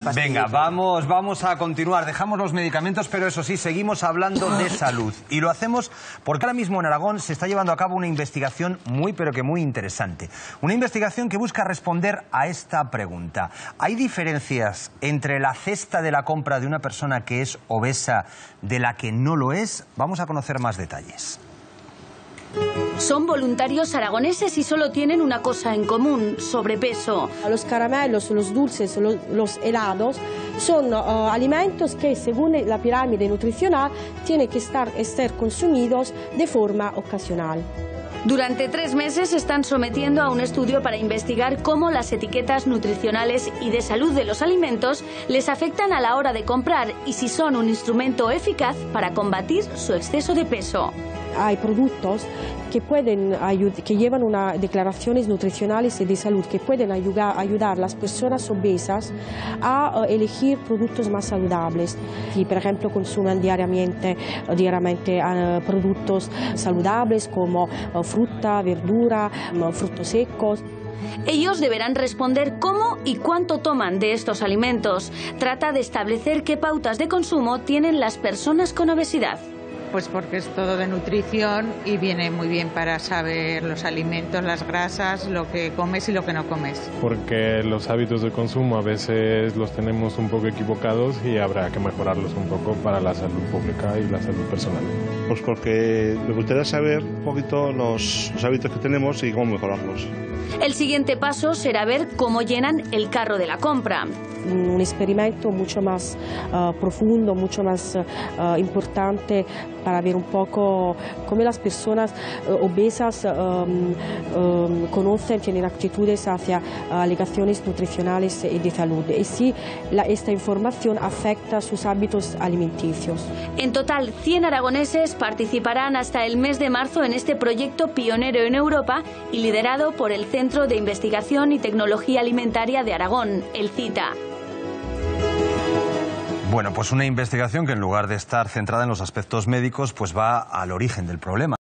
Venga, vamos a continuar. Dejamos los medicamentos, pero eso sí, seguimos hablando de salud. Y lo hacemos porque ahora mismo en Aragón se está llevando a cabo una investigación pero que muy interesante. Una investigación que busca responder a esta pregunta. ¿Hay diferencias entre la cesta de la compra de una persona que es obesa de la que no lo es? Vamos a conocer más detalles. Son voluntarios aragoneses y solo tienen una cosa en común: sobrepeso. Los caramelos, los dulces, los helados son alimentos que, según la pirámide nutricional, tienen que ser consumidos de forma ocasional. Durante 3 meses se están sometiendo a un estudio para investigar cómo las etiquetas nutricionales y de salud de los alimentos les afectan a la hora de comprar y si son un instrumento eficaz para combatir su exceso de peso. Hay productos que llevan declaraciones nutricionales y de salud que pueden ayudar a las personas obesas a elegir productos más saludables. Si, por ejemplo, consumen diariamente productos saludables como fruta, verdura, frutos secos. Ellos deberán responder cómo y cuánto toman de estos alimentos. Trata de establecer qué pautas de consumo tienen las personas con obesidad. Pues porque es todo de nutrición y viene muy bien para saber los alimentos, las grasas, lo que comes y lo que no comes. Porque los hábitos de consumo a veces los tenemos un poco equivocados y habrá que mejorarlos un poco para la salud pública y la salud personal. Pues porque me gustaría saber un poquito los hábitos que tenemos y cómo mejorarlos. El siguiente paso será ver cómo llenan el carro de la compra. Un experimento mucho más profundo, mucho más importante para ver un poco cómo las personas obesas conocen, tienen actitudes hacia alegaciones nutricionales y de salud y si esta información afecta sus hábitos alimenticios. En total, 100 aragoneses participarán hasta el mes de marzo en este proyecto pionero en Europa y liderado por el Centro de Investigación y Tecnología Alimentaria de Aragón, el CITA. Bueno, pues una investigación que en lugar de estar centrada en los aspectos médicos, pues va al origen del problema.